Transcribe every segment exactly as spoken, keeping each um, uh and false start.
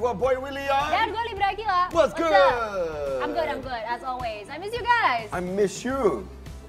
gue Boy William. Dan gue Libra Gila. What's good? Up? I'm good, I'm good, as always. I miss you guys. I miss you,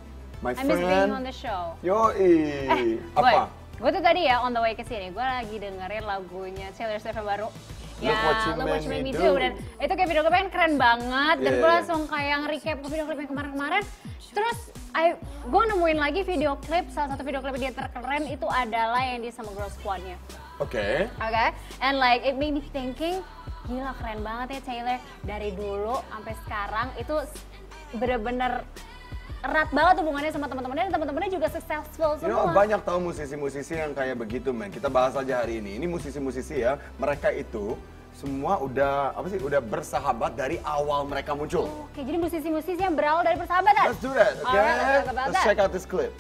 my I friend. miss being on the show. Yoi. Eh, Apa? Gue tuh tadi ya on the way ke sini, gue lagi dengerin lagunya Taylor Swift yang baru. Look What You Look What You Made Me Do. Do. Dan itu kayak video klipnya keren banget. Dan Yeah, gue yeah. langsung kayak nge-recap ke video klip yang kemarin-kemarin. Terus I, gue nemuin lagi video klip, salah satu video klip dia terkeren itu adalah yang dia sama Girl Squad-nya. Oke. Okay. Oke, okay? And like it made me thinking, gila keren banget ya Taylor. Dari dulu sampai sekarang itu bener-bener erat banget hubungannya sama teman-temannya dan teman-temannya juga successful semua. You know, banyak tahu musisi-musisi yang kayak begitu, men. Kita bahas aja hari ini. Ini musisi-musisi ya, mereka itu semua udah apa sih? Udah bersahabat dari awal mereka muncul. Oh, Oke, jadi musisi-musisi yang berawal dari persahabatan. Let's do that, okay? Alright, let's talk about Let's that. check out this clip.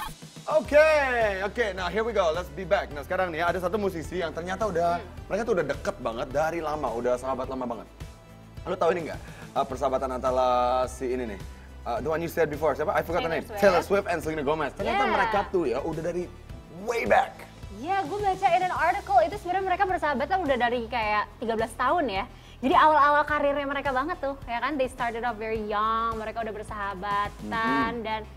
Oke, okay, oke. Okay, nah here we go. Let's be back. Nah sekarang nih ada satu musisi yang ternyata udah hmm. mereka tuh udah deket banget dari lama, udah sahabat lama banget. Lo tahu ini nggak uh, persahabatan antara si ini nih, uh, the one you said before, siapa? I forgot the name. Swift. Taylor Swift and Selena Gomez. Ternyata Yeah. mereka tuh ya udah dari way back. Ya, gue baca in an article itu sebenarnya mereka bersahabatan udah dari kayak tiga belas tahun ya. Jadi awal-awal karirnya mereka banget tuh, ya kan? They started off very young, mereka udah bersahabatan mm-hmm. dan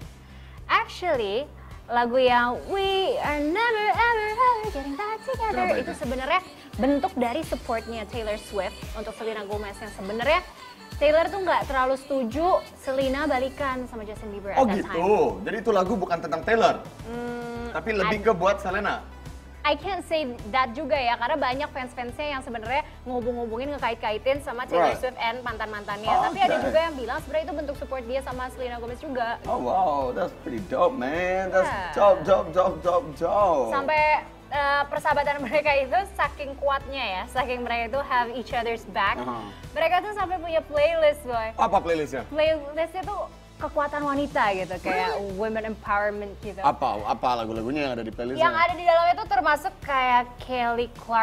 actually lagu yang We Are Never Ever Ever Getting Back Together Kenapa itu itu? sebenarnya bentuk dari supportnya Taylor Swift untuk Selena Gomez yang sebenarnya Taylor tuh nggak terlalu setuju Selena balikan sama Justin Bieber at Oh that gitu. time. Jadi itu lagu bukan tentang Taylor, Hmm, tapi lebih I- ke buat Selena. I can't say that juga ya, karena banyak fans-fansnya yang sebenarnya ngehubung-hubungin, ngekait-kaitin sama Taylor Right. Swift and mantan-mantannya. Oh, Tapi ada okay. juga yang bilang sebenarnya itu bentuk support dia sama Selena Gomez juga. Oh wow, that's pretty dope, man. That's Yeah. dope, dope, dope, dope, dope. Sampai uh, persahabatan mereka itu saking kuatnya ya, saking mereka itu have each other's back. Uh-huh. Mereka tuh sampai punya playlist, boy. Apa playlistnya? Playlistnya tuh kekuatan wanita gitu, kayak women empowerment gitu. Apa apa lagu-lagunya yang ada di playlistnya? Yang ada di dalamnya tuh termasuk kayak Kelly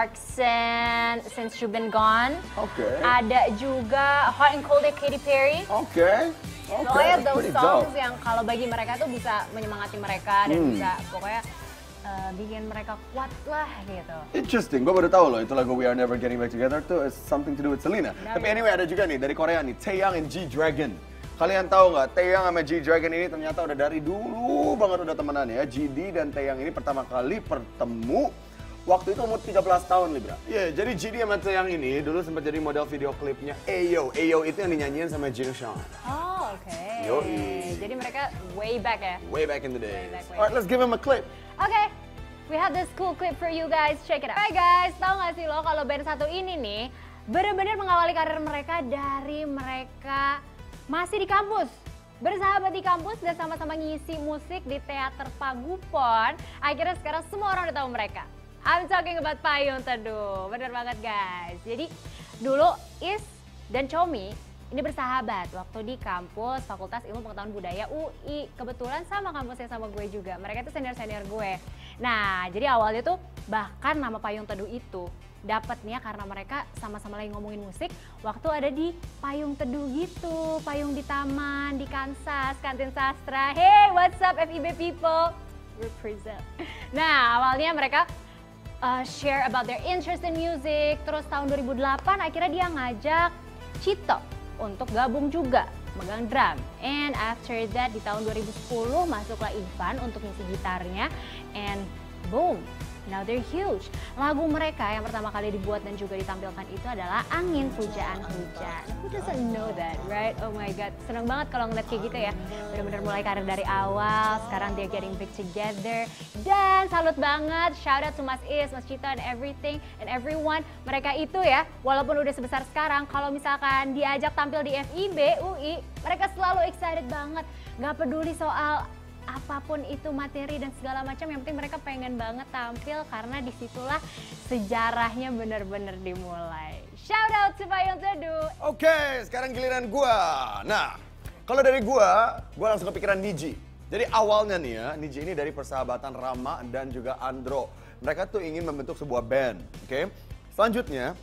Clarkson, Since You've Been Gone. Oke. Ada juga Hot and Coldnya Katy Perry. Oke. Oke. Pokoknya that's those pretty songs dope. yang kalau bagi mereka tuh bisa menyemangati mereka dan Hmm. bisa pokoknya uh, bikin mereka kuat lah gitu. Interesting, gue baru tahu loh itu lagu We Are Never Getting Back Together tuh is something to do with Selena. Nah, Tapi ya. anyway ada juga nih dari Korea nih, Taeyang and G-Dragon. Kalian tahu nggak, Taeyang sama G-Dragon ini ternyata udah dari dulu banget udah temenan ya. G D dan Taeyang ini pertama kali bertemu waktu itu umur tiga belas tahun, Libra. Iya, yeah, jadi G D sama Taeyang ini dulu sempat jadi model video klipnya Ayo. Ayo itu yang dinyanyiin sama Jin Sean. Oh, oke. Yoi. Jadi mereka way back ya. Way back in the days. Way back, way Alright, let's give him a clip. Oke, we have this cool clip for you guys. Check it out. Hai guys, tahu nggak sih lo kalau band satu ini nih bener-bener mengawali karir mereka dari mereka masih di kampus. Bersahabat di kampus dan sama-sama ngisi musik di teater Pagupon. Akhirnya sekarang semua orang udah tahu mereka. I'm talking about Payung Teduh. Bener banget guys. Jadi dulu Is dan Chomi ini bersahabat waktu di kampus Fakultas Ilmu Pengetahuan Budaya U I. Kebetulan sama kampusnya sama gue juga. Mereka itu senior-senior gue. Nah, jadi awalnya tuh bahkan nama Payung Teduh itu dapatnya karena mereka sama-sama lagi ngomongin musik waktu ada di Payung Teduh gitu. Payung di taman, di Kansas, kantin sastra. Hey, what's up F I B people? Represent. Nah, awalnya mereka uh, share about their interest in music. Terus tahun dua ribu delapan akhirnya dia ngajak Cito untuk gabung juga megang drum. And after that di tahun dua ribu sepuluh masuklah Ivan untuk ngisi gitarnya and boom, now they're huge. Lagu mereka yang pertama kali dibuat dan juga ditampilkan itu adalah Angin Pujaan Hujan. Who doesn't know that, right? Oh my god, seneng banget kalau ngeliat kayak gitu ya. Bener-bener mulai karir dari awal, sekarang they're getting big together. Dan salut banget, shout out to Mas Is, Mas Cito and everything and everyone. Mereka itu ya, walaupun udah sebesar sekarang, kalau misalkan diajak tampil di F I B, U I, mereka selalu excited banget. Gak peduli soal apapun itu materi dan segala macam, yang penting mereka pengen banget tampil karena disitulah sejarahnya benar-benar dimulai. Shout out to Payung Teduh. Oke, sekarang giliran gua. Nah, kalau dari gua, gua langsung kepikiran Niji. Jadi awalnya nih ya, Niji ini dari persahabatan Rama dan juga Andro. Mereka tuh ingin membentuk sebuah band, oke? Selanjutnya,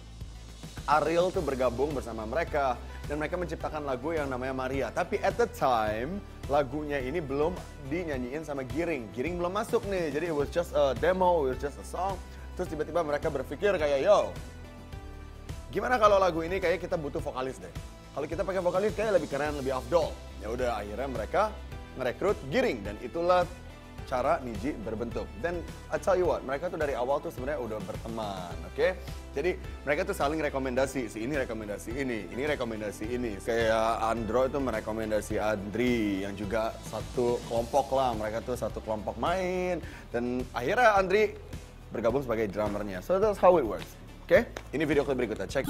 Ariel tuh bergabung bersama mereka dan mereka menciptakan lagu yang namanya Maria. Tapi at the time, lagunya ini belum dinyanyiin sama Giring. Giring belum masuk nih, jadi it was just a demo, it was just a song. Terus tiba-tiba mereka berpikir kayak, yo, gimana kalau lagu ini kayak kita butuh vokalis deh. Kalau kita pakai vokalis kayak lebih keren, lebih afdol. Ya udah akhirnya mereka merekrut Giring dan itulah cara Niji berbentuk. Dan I tell you what, mereka tuh dari awal tuh sebenarnya udah berteman, oke? Okay? Jadi mereka tuh saling rekomendasi, si ini rekomendasi ini, ini rekomendasi ini. Kayak Andro itu merekomendasi Andri yang juga satu kelompok lah, mereka tuh satu kelompok main. Dan akhirnya Andri bergabung sebagai drummernya. So that's how it works, oke? Okay? Ini video klip berikutnya, cek.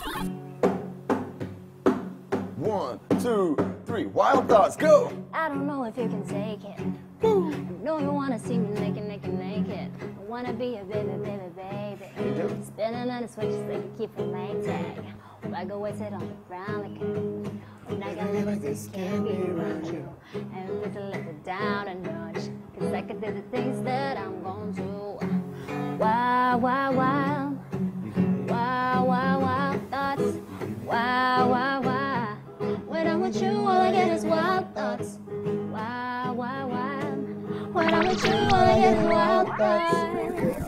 One, two, three, wild thoughts, go! I don't know if you can take it. I know you wanna see me naked, naked, naked. I wanna be a baby, baby, baby. Spinning on the switches like you keep a leg tag. I go and sit on the ground like when I got like this can't be around you. And it's a little down a notch. Cause I could do the things that I'm gonna do. Wow, wow, wow. Wow, wow, wow thoughts. Wow, wow, wow. When I'm with you, all I get is wild thoughts. Wow, wow, wow. When I'm with you, all I get is wild thoughts.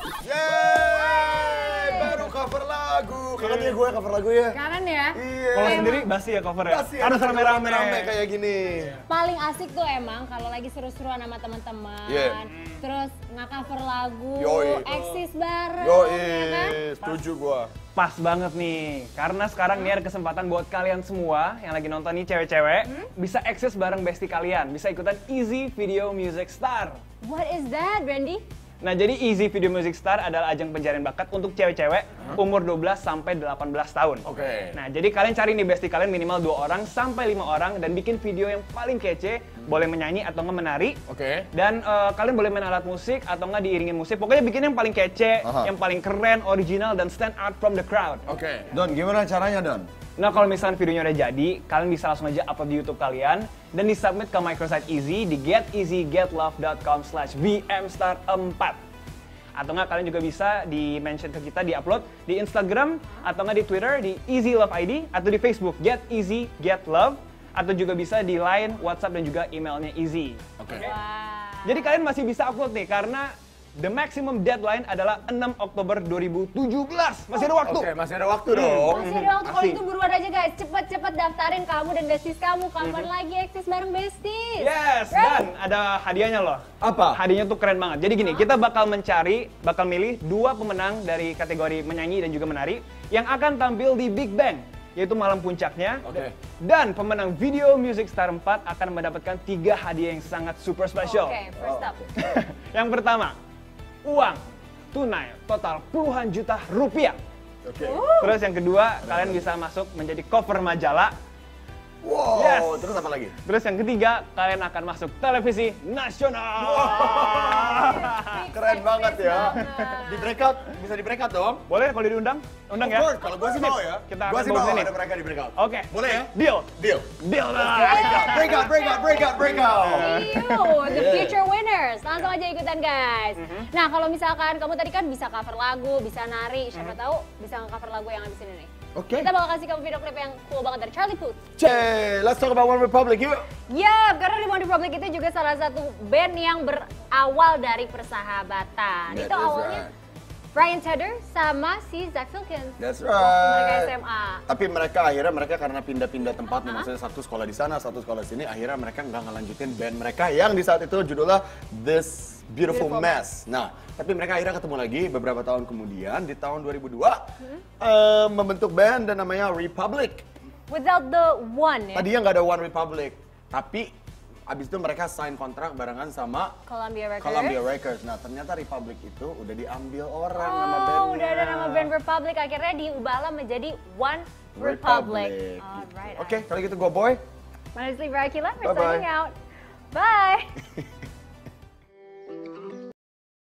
Yeay! Baru cover lagu. Kangen ya gue cover lagu ya? Kangen ya? Iya. Kalau sendiri Basi ya cover ya? Basi, Harus ada rame-rame. rame kayak gini. Paling asik tuh emang kalau lagi seru-seruan sama teman-teman. Yeah. Terus nge-cover lagu, Yoi. eksis bareng. Yo, ya kan? setuju gue. Pas banget nih, karena sekarang nih ada kesempatan buat kalian semua yang lagi nonton nih cewek-cewek Hmm? bisa akses bareng bestie kalian, bisa ikutan Easy Video Music Star. What is that, Randy? Nah, jadi Easy Video Music Star adalah ajang pencarian bakat untuk cewek-cewek umur dua belas sampai delapan belas tahun. Oke. Nah, jadi kalian cari nih bestie kalian minimal dua orang sampai lima orang dan bikin video yang paling kece, boleh menyanyi atau nggak menari. Oke. Dan eh, kalian boleh main alat musik atau nggak diiringin musik. Pokoknya bikin yang paling kece, Aha. yang paling keren, original dan stand out from the crowd. Oke. Don, gimana caranya Don? Nah, kalau misalnya videonya udah jadi, kalian bisa langsung aja upload di YouTube kalian dan disubmit ke microsite Easy di get easy get love dot com slash v m star empat. Atau nggak kalian juga bisa di-mention ke kita, di-upload di Instagram, atau nggak di Twitter, di Easy Love I D, atau di Facebook, Get Easy Get Love, atau juga bisa di Line, WhatsApp, dan juga emailnya Easy. Oke. Wow. Jadi kalian masih bisa upload nih, karena the maximum deadline adalah enam Oktober dua ribu tujuh belas. Masih ada waktu. Oke, masih ada waktu dong. Masih ada waktu, kalau Asik. itu buruan aja guys. Cepet-cepet daftarin kamu dan besties kamu. Kapan lagi eksis bareng besties? Yes, Right? dan ada hadiahnya loh. Apa? Hadiahnya tuh keren banget. Jadi gini, kita bakal mencari, bakal milih dua pemenang dari kategori menyanyi dan juga menari yang akan tampil di Big Bang, yaitu malam puncaknya. Oke. Dan pemenang Video Music Star empat akan mendapatkan tiga hadiah yang sangat super special. Oke, first up. Yang pertama, uang tunai total puluhan juta rupiah. Oke. Terus yang kedua, kalian bisa masuk menjadi cover majalah. Wow, Yes. terus apa lagi? Terus yang ketiga, kalian akan masuk televisi nasional. Keren banget ya. Di breakout, bisa di breakout dong? Boleh kalau diundang? Undang ya? Of course, kalau gue sih mau ya. Kita Gue akan sih bawa mau sini. ada mereka di breakout. Oke. Boleh ya? Deal. Deal. Deal lah. Breakout, breakout, breakout, breakout. You, the Yeah. future winners. Langsung aja ikutan guys. Nah, kalau misalkan kamu tadi kan bisa cover lagu, bisa nari, siapa tahu bisa nge-cover lagu yang abis ini nih. Oke. Kita bakal kasih kamu video klip yang cool banget dari Charlie Puth. Cey, let's talk about One Republic yuk. Ya, karena di One Republic itu juga salah satu band yang berawal dari persahabatan. That itu is awalnya right. Brian Tedder sama si Zach Filkins. That's Waktu mereka right. S M A. Tapi mereka akhirnya mereka karena pindah-pindah tempat, nih, maksudnya satu sekolah di sana, satu sekolah di sini, akhirnya mereka nggak ngelanjutin band mereka yang di saat itu judulnya This Beautiful, Beautiful Mess. Nah, tapi mereka akhirnya ketemu lagi beberapa tahun kemudian di tahun dua ribu dua eh, membentuk band dan namanya Republic. Without the one ya. Tadinya nggak ada One Republic, tapi abis itu mereka sign kontrak barengan sama Columbia Records. Columbia Records. Nah, ternyata Republic itu udah diambil orang nama bandnya. Oh, udah ada nama band Republic. Akhirnya diubahlah menjadi One Republic. Alright. Oke, kalau gitu go boy. Manisli Barakila, we're Bye-bye. signing out. Bye.